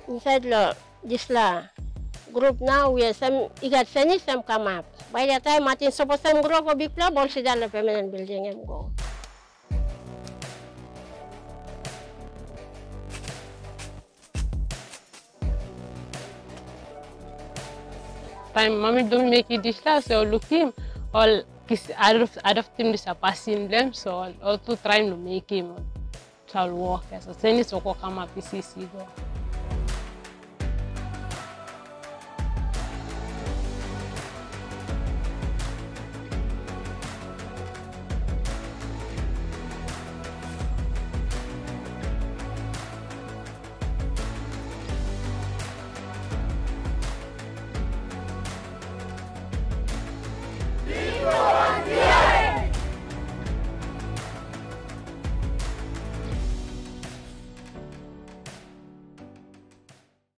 inside this group now, we have some some come up. By the time Martin suppose some grow go big club, all sit down the permanent building and go. Time mommy don't make it this last, so look him all out of him this passing them, so all to try to make him shall work. So send it to come up, see go.